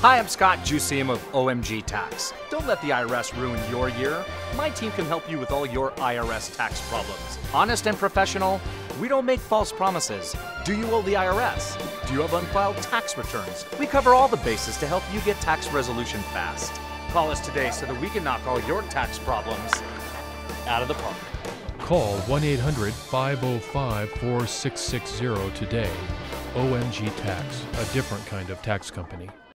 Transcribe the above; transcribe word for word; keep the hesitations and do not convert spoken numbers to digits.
Hi, I'm Scott Juseum of O M G Tax. Don't let the I R S ruin your year. My team can help you with all your I R S tax problems. Honest and professional, we don't make false promises. Do you owe the I R S? Do you have unfiled tax returns? We cover all the bases to help you get tax resolution fast. Call us today so that we can knock all your tax problems out of the park. Call one eight hundred, five oh five, four six six zero today. O M G Tax, a different kind of tax company.